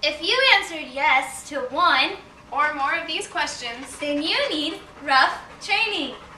If you answered yes to one or more of these questions, then you need rough training.